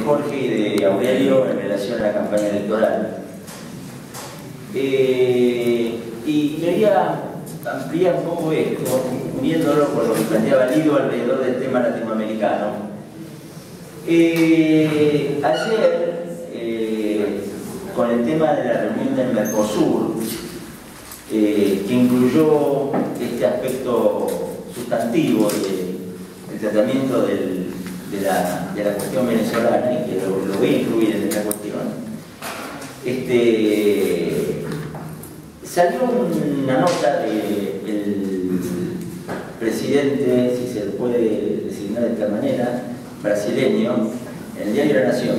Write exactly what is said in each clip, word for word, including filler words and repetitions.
Jorge y de Aurelio en relación a la campaña electoral. Eh, y quería ampliar un poco esto, uniéndolo con lo que planteaba Lido alrededor del tema latinoamericano. Eh, ayer, eh, con el tema de la reunión del Mercosur, eh, que incluyó este aspecto sustantivo del tratamiento del, de, la, de la cuestión venezolana, y que lo, lo voy a incluir en esta cuestión, este, salió una nota del presidente, si se le puede designar de esta manera, brasileño, en el diario La Nación,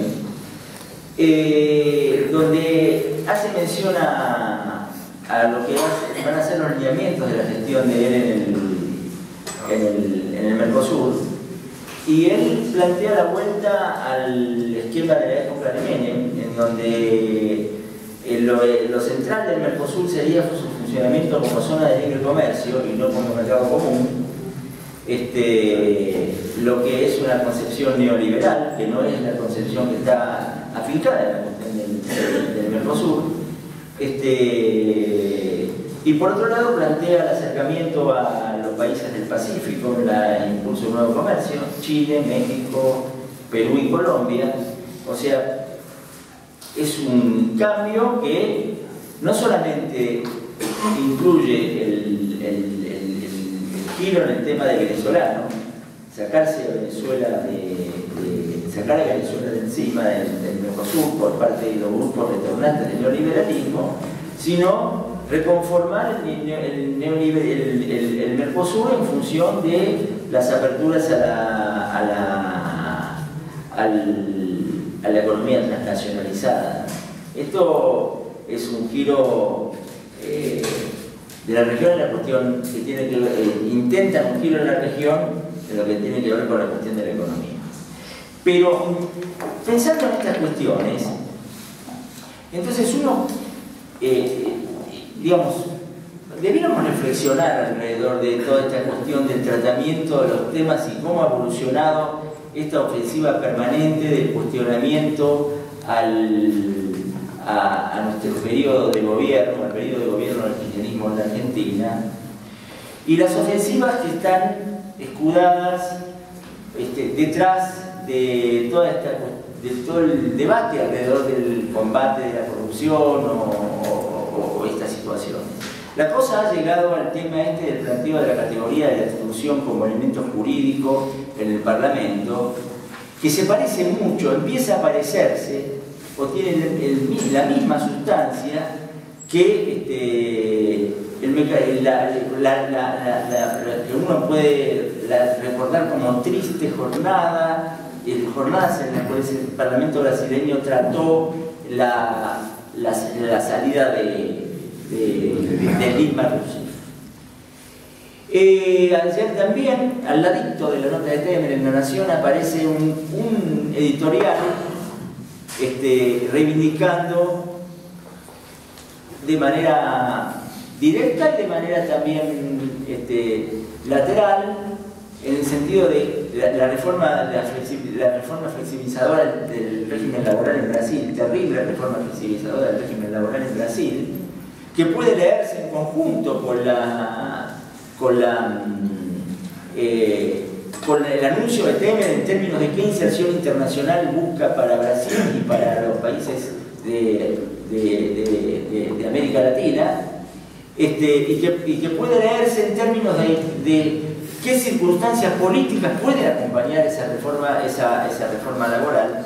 eh, donde hace mención a, a lo que hace, van a ser los lineamientos de la gestión de él en el, en el, en el Mercosur, y él plantea la vuelta al esquema de la época de Menem, en donde lo, lo central del Mercosur sería su funcionamiento como zona de libre comercio y no como mercado común. Este, lo que es una concepción neoliberal, que no es la concepción que está afincada en la cuestión del, del, del Mercosur. Este, y por otro lado plantea el acercamiento a los países del Pacífico, el impulso de un nuevo comercio, Chile, México, Perú y Colombia. O sea, es un cambio que no solamente incluye el, el, el, el giro en el tema de venezolano, sacarse a Venezuela de, de sacar a Venezuela de encima del, del Mercosur por parte de los grupos retornantes del neoliberalismo, sino reconformar el, el, neoliber, el, el, el Mercosur en función de las aperturas a la, a la, al, a la economía transnacionalizada. Esto es un giro eh, de la región en la cuestión que tiene que ver, eh, intentan un giro en la región en lo que tiene que ver con la cuestión de la economía. Pero pensando en estas cuestiones, entonces uno, eh, digamos, debiéramos reflexionar alrededor de toda esta cuestión del tratamiento de los temas y cómo ha evolucionado esta ofensiva permanente del cuestionamiento al, a, a nuestro periodo de gobierno, al periodo de gobierno del kirchnerismo en la Argentina, y las ofensivas que están escudadas este, detrás de, toda esta, de todo el debate alrededor del combate de la corrupción o, o, o estas situaciones. La cosa ha llegado al tema este del planteo de la categoría de la exclusión como elemento jurídico en el Parlamento, que se parece mucho, empieza a parecerse, o tiene el, el, la misma sustancia que, este, el, la, la, la, la, la, que uno puede la, recordar como triste jornada, el, jornadas en las cuales el Parlamento brasileño trató la, la, la salida de de, de Dilma Rousseff. Eh, ayer también, al ladito de la nota de Temer en La Nación, aparece un, un editorial este, reivindicando de manera directa y de manera también este, lateral, en el sentido de la, la, reforma, la, la reforma flexibilizadora del régimen laboral en Brasil, terrible reforma flexibilizadora del régimen laboral en Brasil, que puede leerse en conjunto con la con la eh, con el anuncio de Temer en términos de qué inserción internacional busca para Brasil y para los países de, de, de, de, de América Latina, este, y, que, y que puede leerse en términos de, de qué circunstancias políticas pueden acompañar esa reforma, esa, esa reforma laboral.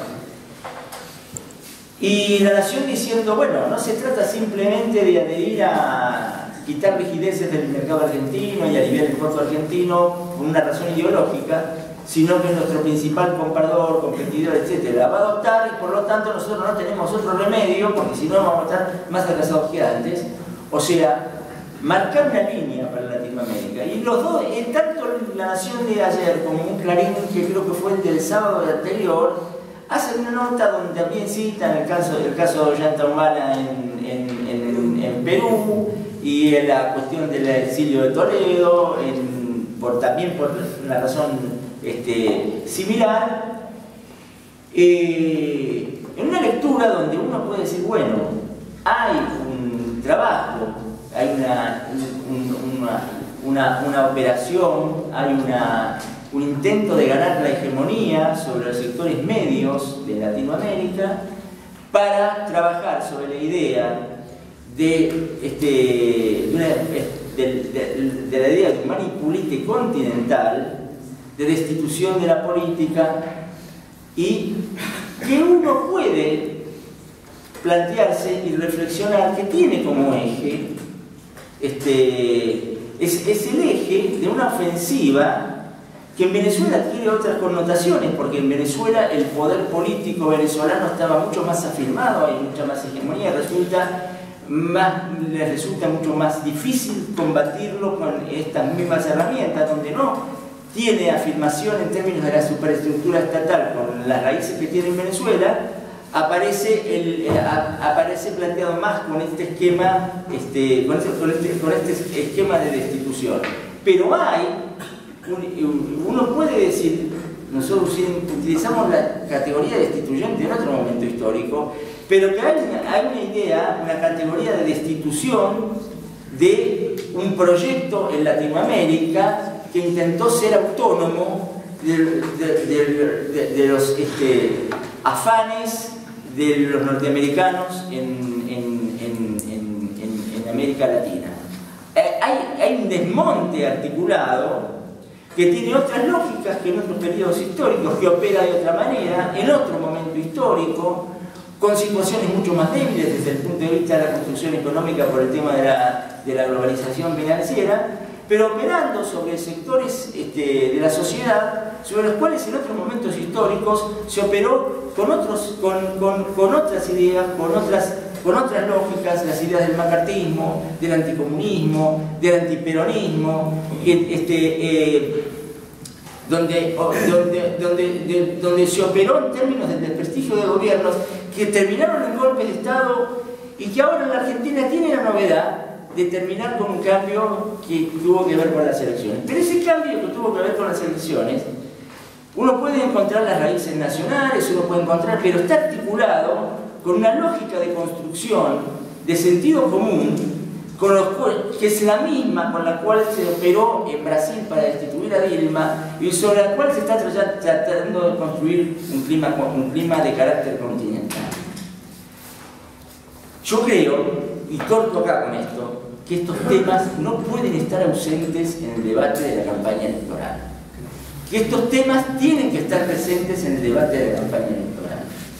Y La Nación diciendo, bueno, no se trata simplemente de adherir a quitar rigideces del mercado argentino y aliviar el costo argentino por una razón ideológica, sino que nuestro principal comprador, competidor, etcétera, la va a adoptar y por lo tanto nosotros no tenemos otro remedio, porque si no vamos a estar más atrasados que antes. O sea, marcar una línea para Latinoamérica. Y los dos, tanto La Nación de ayer como un Clarín, que creo que fue el del sábado anterior, hacen una nota donde también citan el caso, el caso de Ollanta Humala en, en, en, en Perú y en la cuestión del exilio de Toledo, en, por, también por una razón este, similar, Eh, en una lectura donde uno puede decir, bueno, hay un trabajo, hay una, un, una, una, una operación, hay una, un intento de ganar la hegemonía sobre los sectores medios de Latinoamérica para trabajar sobre la idea de, este, de, una, de, de, de la idea de un manipulite continental, de destitución de la política, y que uno puede plantearse y reflexionar que tiene como eje, este, es, es el eje de una ofensiva que en Venezuela adquiere otras connotaciones, porque en Venezuela el poder político venezolano estaba mucho más afirmado, hay mucha más hegemonía, resulta más, les resulta mucho más difícil combatirlo con estas mismas herramientas, donde no tiene afirmación en términos de la superestructura estatal con las raíces que tiene en Venezuela, aparece, el, el, a, aparece planteado más con este esquema, este, con, este, con, este, con este esquema de destitución. Pero hay, un, uno puede decir, nosotros utilizamos la categoría destituyente en otro momento histórico, pero que hay una, hay una idea, una categoría de destitución de un proyecto en Latinoamérica que intentó ser autónomo de, de, de, de, de los este, afanes de los norteamericanos en, en, en, en, en, en América Latina. Eh, hay, hay un desmonte articulado que tiene otras lógicas que en otros periodos históricos, que opera de otra manera, en otro momento histórico, con situaciones mucho más débiles desde el punto de vista de la construcción económica por el tema de la, de la globalización financiera, pero operando sobre sectores este, de la sociedad sobre los cuales en otros momentos históricos se operó con, otros, con, con, con otras ideas, con otras, con otras lógicas, las ideas del macartismo, del anticomunismo, del antiperonismo, este, eh, donde, donde, donde, de, donde se operó en términos del desprestigio de gobiernos que terminaron en golpes de Estado y que ahora en la Argentina tiene la novedad de terminar con un cambio que tuvo que ver con las elecciones. Pero ese cambio que tuvo que ver con las elecciones, uno puede encontrar las raíces nacionales, uno puede encontrar, pero está articulado con una lógica de construcción de sentido común, con los, que es la misma con la cual se operó en Brasil para destituir a Dilma y sobre la cual se está tratando de construir un clima, un clima de carácter continental. Yo creo, y corto acá con esto, que estos temas no pueden estar ausentes en el debate de la campaña electoral. Que estos temas tienen que estar presentes en el debate de la campaña electoral.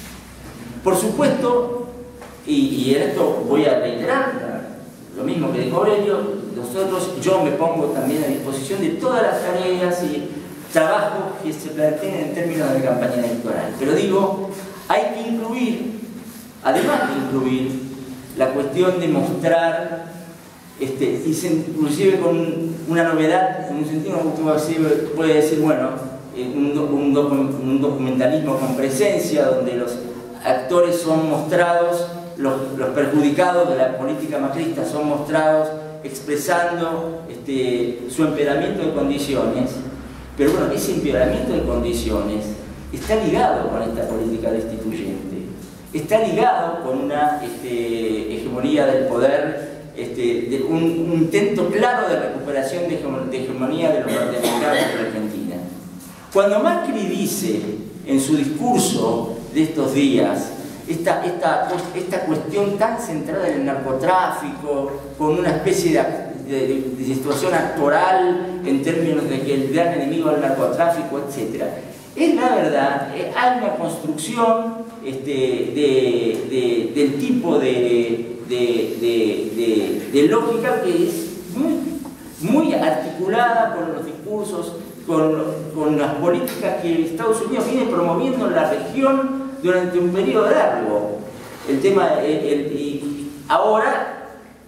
Por supuesto, y, y en esto voy a reiterar lo mismo que dijo Aurelio, nosotros, yo me pongo también a disposición de todas las tareas y trabajos que se planteen en términos de campaña electoral. Pero digo, hay que incluir, además de incluir, la cuestión de mostrar, este, inclusive con una novedad, en un sentido que puede decir, bueno, un, un, un documentalismo con presencia, donde los actores son mostrados, los, los perjudicados de la política macrista son mostrados expresando este, su empeoramiento de condiciones, pero bueno, ese empeoramiento de condiciones está ligado con esta política destituyente. Está ligado con una este, hegemonía del poder, este, de un, un intento claro de recuperación de, de hegemonía de los norteamericanos en la Argentina. Cuando Macri dice en su discurso de estos días esta, esta, esta cuestión tan centrada en el narcotráfico, con una especie de, de, de, de situación actoral en términos de que el gran enemigo del narcotráfico, etcétera, es la verdad, hay una construcción este, de, de, del tipo de, de, de, de, de lógica que es muy, muy articulada con los discursos, con, con las políticas que Estados Unidos viene promoviendo en la región durante un periodo largo. El tema, el, el, y ahora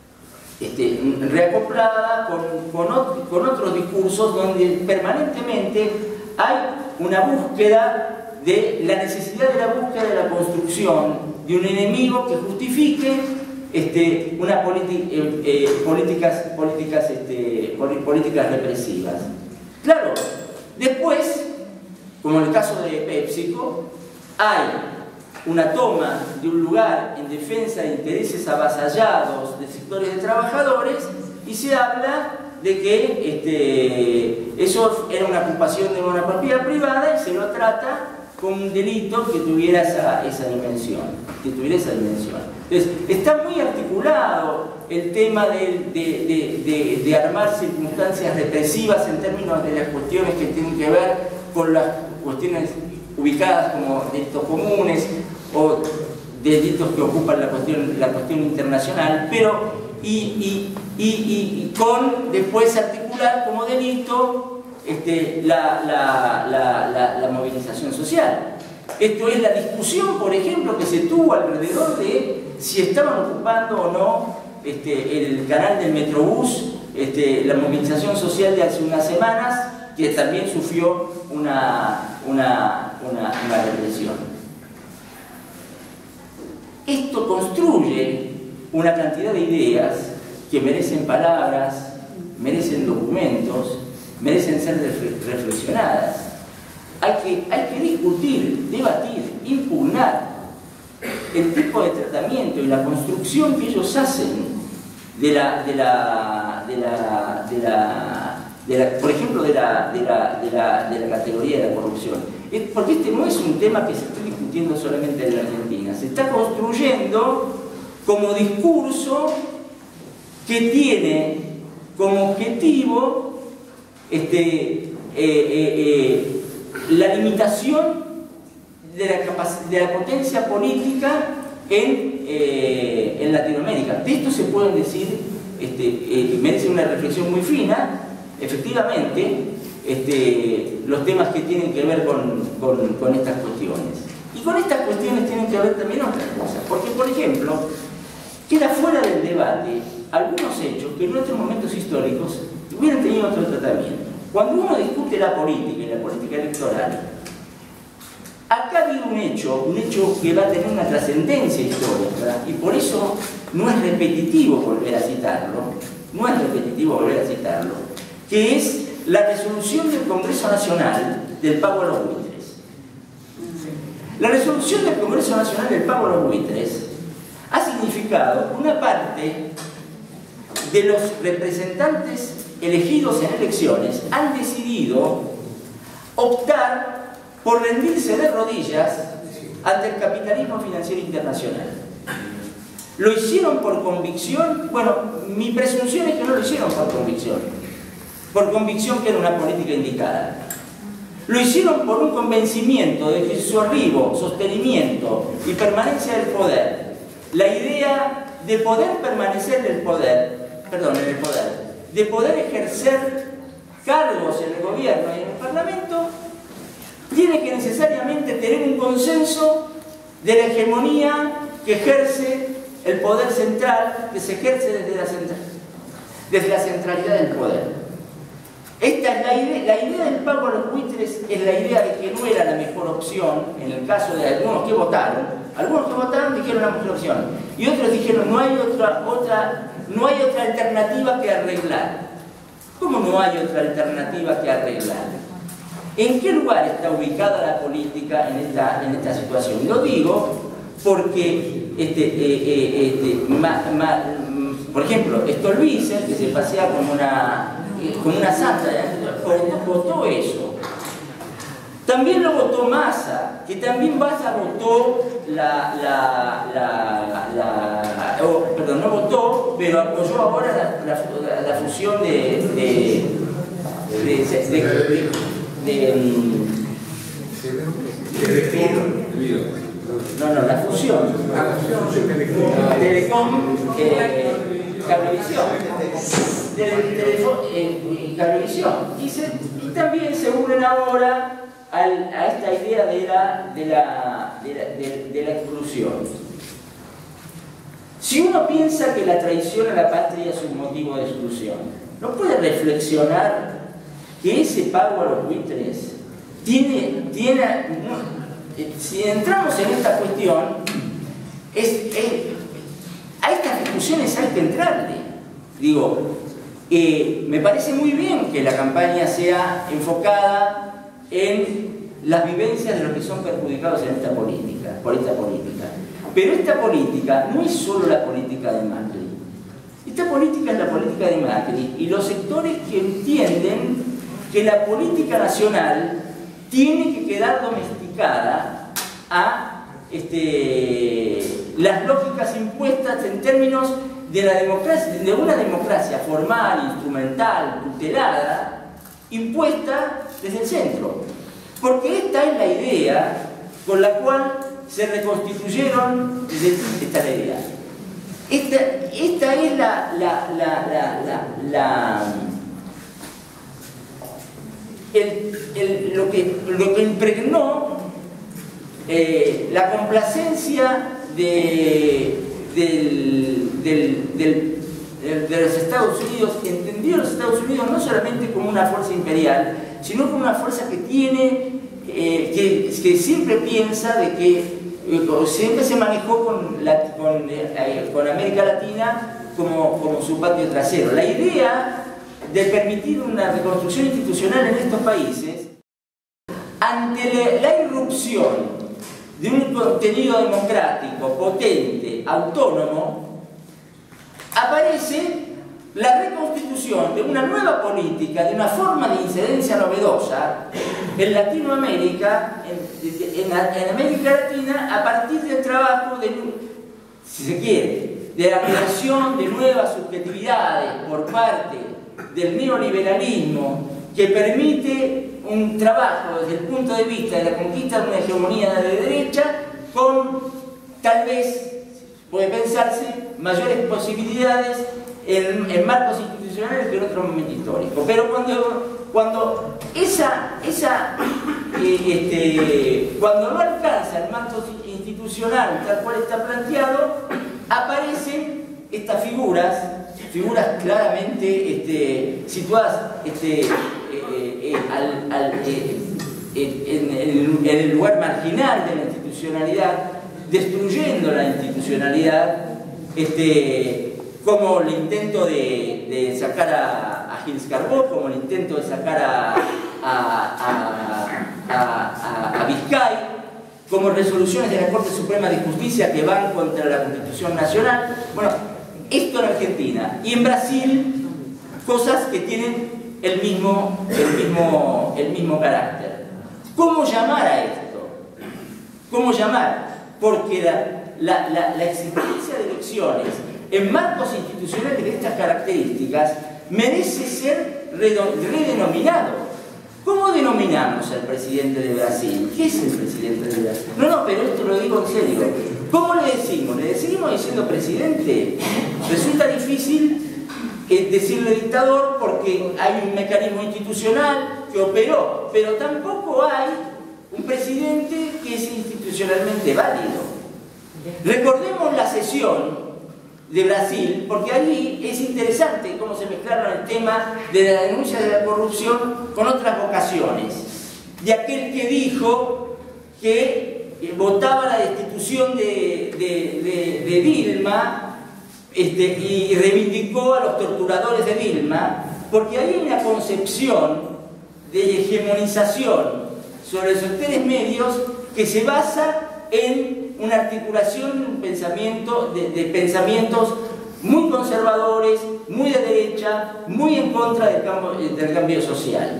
este, reacoplada con, con, otro, con otros discursos donde permanentemente hay una búsqueda de la necesidad de la búsqueda de la construcción de un enemigo que justifique este, una política, eh, eh, políticas, políticas, este, políticas represivas. Claro, después, como en el caso de PepsiCo, hay una toma de un lugar en defensa de intereses avasallados de sectores de trabajadores y se habla de que este, eso era una ocupación de una propiedad privada y se lo trata como un delito que tuviera esa, esa dimensión, que tuviera esa dimensión. Entonces, está muy articulado el tema de, de, de, de, de armar circunstancias represivas en términos de las cuestiones que tienen que ver con las cuestiones ubicadas como delitos comunes o delitos que ocupan la cuestión, la cuestión internacional, pero y, y, y, y, y con después articular como delito este, la, la, la, la, la movilización social. Esto es la discusión, por ejemplo, que se tuvo alrededor de si estaban ocupando o no este, el canal del Metrobús, este, la movilización social de hace unas semanas, que también sufrió una, una, una, una represión. Esto construye una cantidad de ideas que merecen palabras, merecen documentos, merecen ser reflexionadas. Hay que, hay que discutir, debatir, impugnar el tipo de tratamiento y la construcción que ellos hacen de la, de la, de la, de la, de la por ejemplo, de la, de, la, de, la, de la categoría de la corrupción. Porque este no es un tema que se está discutiendo solamente en la Argentina, se está construyendo como discurso que tiene como objetivo este, eh, eh, eh, la limitación de la, de la potencia política en, eh, en Latinoamérica. De esto se pueden decir, este, eh, merece una reflexión muy fina, efectivamente, este, los temas que tienen que ver con, con, con estas cuestiones. Y con estas cuestiones tienen que ver también otras cosas, porque, por ejemplo, queda fuera del debate algunos hechos que en otros momentos históricos hubieran tenido otro tratamiento. Cuando uno discute la política y la política electoral, acá ha habido un hecho, un hecho que va a tener una trascendencia histórica, y por eso no es repetitivo volver a citarlo, no es repetitivo volver a citarlo, que es la resolución del Congreso Nacional del pago a los buitres. La resolución del Congreso Nacional del pago a los buitres ha significado una parte de los representantes elegidos en elecciones han decidido optar por rendirse de rodillas ante el capitalismo financiero internacional. ¿Lo hicieron por convicción? Bueno, mi presunción es que no lo hicieron por convicción, por convicción que era una política indicada. Lo hicieron por un convencimiento de que su arribo, sostenimiento y permanencia del poder, la idea de poder permanecer en el poder, perdón, en el poder, de poder ejercer cargos en el gobierno y en el parlamento, tiene que necesariamente tener un consenso de la hegemonía que ejerce el poder central, que se ejerce desde la, central, desde la centralidad del poder. Esta es la idea, la idea del pago a los buitres es la idea de que no era la mejor opción, en el caso de algunos que votaron. Algunos que votaron dijeron la mejor opción, y otros dijeron no hay otra, otra, no hay otra alternativa que arreglar. ¿Cómo no hay otra alternativa que arreglar? ¿En qué lugar está ubicada la política en esta, en esta situación? Lo digo porque, este, eh, eh, este, ma, ma, por ejemplo, Stolbizer, que se pasea como una, eh, como una santa, votó eso. También lo votó Massa, que también Massa votó la, la, la, la oh, perdón, no votó, pero apoyó ahora la, la, la fusión de, de, de, de, de, de De, de, no, no, la fusión. Telecom, eh, Cablevisión. Eh, Cablevisión. Y, se, y también se unen ahora al, a esta idea de la, de, la, de, la, de, de la exclusión. Si uno piensa que la traición a la patria es un motivo de exclusión, ¿no puede reflexionar que ese pago a los buitres tiene, tiene no, si entramos en esta cuestión, es, es, a estas discusiones hay que entrarle. Digo, eh, me parece muy bien que la campaña sea enfocada en las vivencias de los que son perjudicados en esta política, por esta política. Pero esta política no es solo la política de Macri. Esta política es la política de Macri y los sectores que entienden que la política nacional tiene que quedar domesticada a este, las lógicas impuestas en términos de, la democracia, de una democracia formal, instrumental, tutelada, impuesta desde el centro. Porque esta es la idea con la cual se reconstituyeron, esta es la idea. Esta, esta es la, la, la, la, la, la el, el, lo, que, lo que impregnó eh, la complacencia de, del, del, del, de los Estados Unidos, entendido los Estados Unidos no solamente como una fuerza imperial, sino como una fuerza que tiene, eh, que, que siempre piensa de que eh, siempre se manejó con, la, con, eh, con América Latina como, como su patio trasero. La idea de permitir una reconstrucción institucional en estos países, ante la, la irrupción de un contenido democrático, potente, autónomo, aparece la reconstitución de una nueva política, de una forma de incidencia novedosa en Latinoamérica, en, en, en América Latina, a partir del trabajo, de, si se quiere, de la creación de nuevas subjetividades por parte del neoliberalismo, que permite un trabajo desde el punto de vista de la conquista de una hegemonía de derecha con, tal vez, puede pensarse, mayores posibilidades en, en marcos institucionales que en otro momento histórico. Pero cuando, cuando esa, esa eh, este, cuando no alcanza el marco institucional tal cual está planteado, aparecen estas figuras, figuras claramente este, situadas este, eh, eh, al, al, eh, en, en, en el lugar marginal de la institucionalidad, destruyendo la institucionalidad, este, como el intento de, de sacar a, a Gilles Carbó, como el intento de sacar a, a, a, a, a Vizcay, como resoluciones de la Corte Suprema de Justicia que van contra la Constitución Nacional. Bueno, esto en Argentina. Y en Brasil, cosas que tienen el mismo, el mismo, el mismo carácter. ¿Cómo llamar a esto? ¿Cómo llamar? Porque la, la, la, la existencia de elecciones en marcos institucionales de estas características merece ser redenominado. ¿Cómo denominamos al presidente de Brasil? ¿Qué es el presidente de Brasil? No, no, pero esto lo digo en serio. ¿Cómo le decimos? ¿Le decimos diciendo presidente? Resulta difícil decirle dictador porque hay un mecanismo institucional que operó, pero tampoco hay un presidente que es institucionalmente válido. Recordemos la sesión de Brasil, porque ahí es interesante cómo se mezclaron el tema de la denuncia de la corrupción con otras vocaciones. De aquel que dijo que votaba la destitución de, de, de, de Dilma este, y reivindicó a los torturadores de Dilma, porque hay una concepción de hegemonización sobre los sectores medios que se basa en una articulación, un pensamiento de, de pensamientos muy conservadores, muy de derecha, muy en contra del cambio, del cambio social.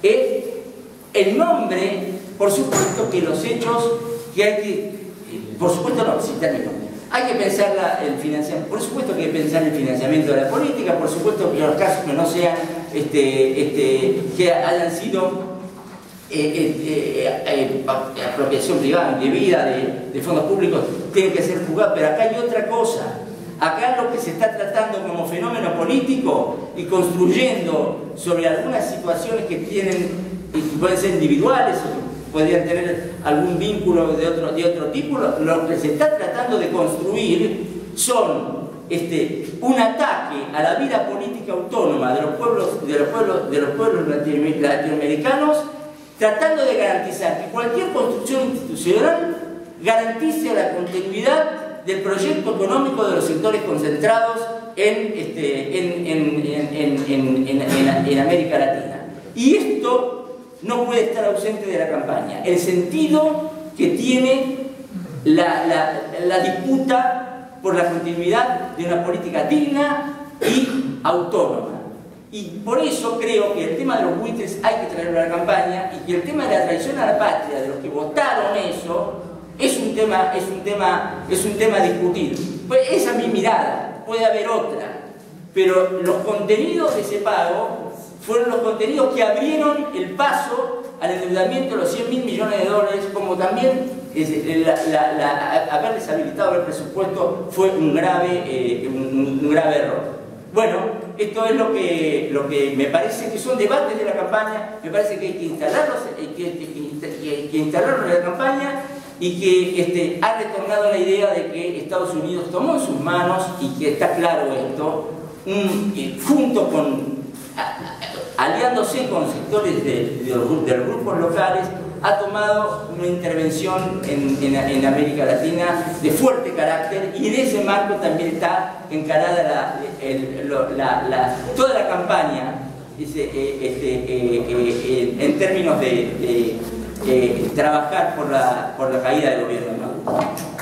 Eh, el nombre, por supuesto que los hechos que hay que, por supuesto no, sí, hay que pensar la, el financiamiento, por supuesto que hay que pensar el financiamiento de la política, por supuesto que los casos que no sean, este, este, que hayan sido Eh, eh, eh, eh, apropiación privada indebida de, de fondos públicos tienen que ser juzgados, pero acá hay otra cosa. Acá lo que se está tratando como fenómeno político y construyendo sobre algunas situaciones que tienen, y pueden ser individuales o podrían tener algún vínculo de otro, de otro tipo, lo, lo que se está tratando de construir son este, un ataque a la vida política autónoma de los pueblos, de los pueblos, de los pueblos latinoamericanos, tratando de garantizar que cualquier construcción institucional garantice la continuidad del proyecto económico de los sectores concentrados en, este, en, en, en, en, en, en, en América Latina. Y esto no puede estar ausente de la campaña. El sentido que tiene la, la, la disputa por la continuidad de una política digna y autónoma. Y por eso creo que el tema de los buitres hay que traerlo a la campaña, y que el tema de la traición a la patria, de los que votaron eso, es un tema, es un tema, es un tema discutido. Pues esa es mi mirada, puede haber otra, pero los contenidos de ese pago fueron los contenidos que abrieron el paso al endeudamiento de los cien mil millones de dólares, como también la, la, la, haberles habilitado el presupuesto fue un grave, eh, un, un grave error. Bueno, esto es lo que, lo que me parece que son debates de la campaña. Me parece que hay que instalarlos, hay que, que, que, que instalarlos en la campaña, y que este, ha retornado la idea de que Estados Unidos tomó en sus manos, y que está claro esto, un, eh, junto con, a, a, aliándose con sectores de, de, los, de los grupos locales, ha tomado una intervención en, en, en América Latina de fuerte carácter, y en ese marco también está encarada la, el, la, la, toda la campaña este, este, eh, eh, en términos de, de eh, trabajar por la, por la caída del gobierno de Maduro.